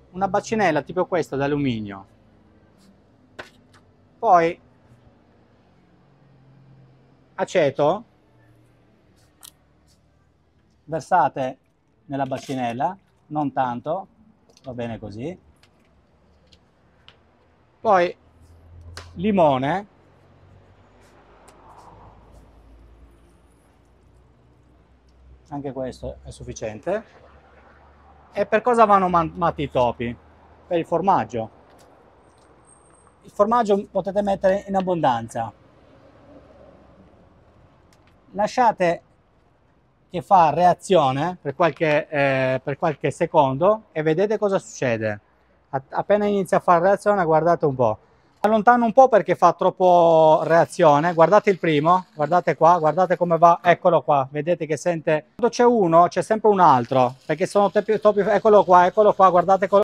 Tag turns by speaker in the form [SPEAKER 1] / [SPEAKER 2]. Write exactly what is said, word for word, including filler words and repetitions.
[SPEAKER 1] una bacinella tipo questa d'alluminio, poi aceto, versate nella bacinella, non tanto, va bene così, poi limone, anche questo è sufficiente. E per cosa vanno matti i topi? Per il formaggio. Il formaggio potete mettere in abbondanza. Lasciate che fa reazione per qualche, eh, per qualche secondo e vedete cosa succede. Appena inizia a fare reazione, guardate un po'. Allontano un po' perché fa troppo reazione. Guardate il primo, guardate qua, guardate come va, eccolo qua, vedete che sente. Quando c'è uno c'è sempre un altro, perché sono topi, topi, eccolo qua, eccolo qua, guardate